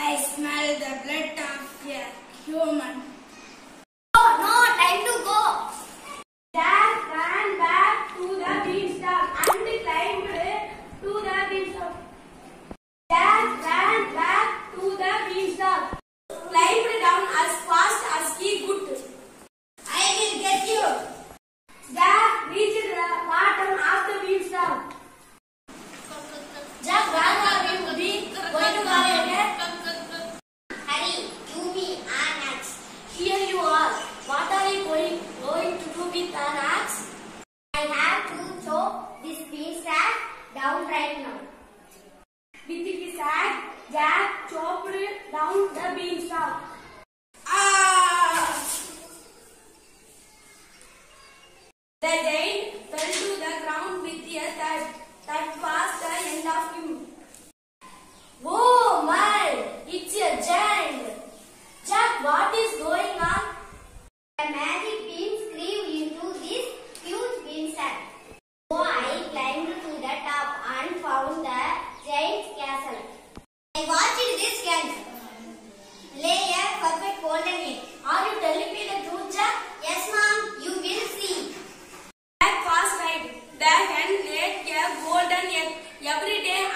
I smell the blood of a human. Oh no, time to go. Jack ran back to the beanstalk and climbed to the beanstalk. Jack ran back to the beanstalk, climbed down as fast as he could. I will get you. Jack reached the bottom of the beanstalk. Jack, where are you going to college? Hurry, give me an axe. Here you are. What are you going to do with an axe? I have to chop this beanstalk down right now. With his axe, Jack chopped down the beanstalk. The giant fell to the ground with a thud. That was the end of him. Oh my! It's a giant! Jack, what is going on? The magic beans grew into this huge beanstalk. So I climbed to the top and found the giant's castle. I watched this giant lay a perfect golden egg. Are you telling me the truth, Jack? Yes, ma'am. You will see. Jack was right. The hen laid a golden egg every day